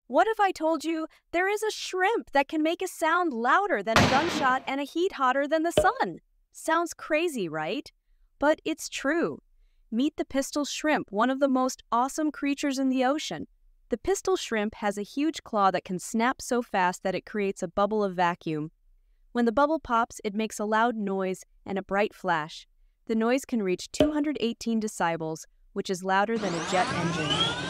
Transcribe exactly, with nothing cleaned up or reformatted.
What if I told you there is a shrimp that can make a sound louder than a gunshot and a heat hotter than the sun? Sounds crazy, right? But it's true. Meet the pistol shrimp, one of the most awesome creatures in the ocean. The pistol shrimp has a huge claw that can snap so fast that it creates a bubble of vacuum. When the bubble pops, it makes a loud noise and a bright flash. The noise can reach two hundred eighteen decibels, which is louder than a jet engine.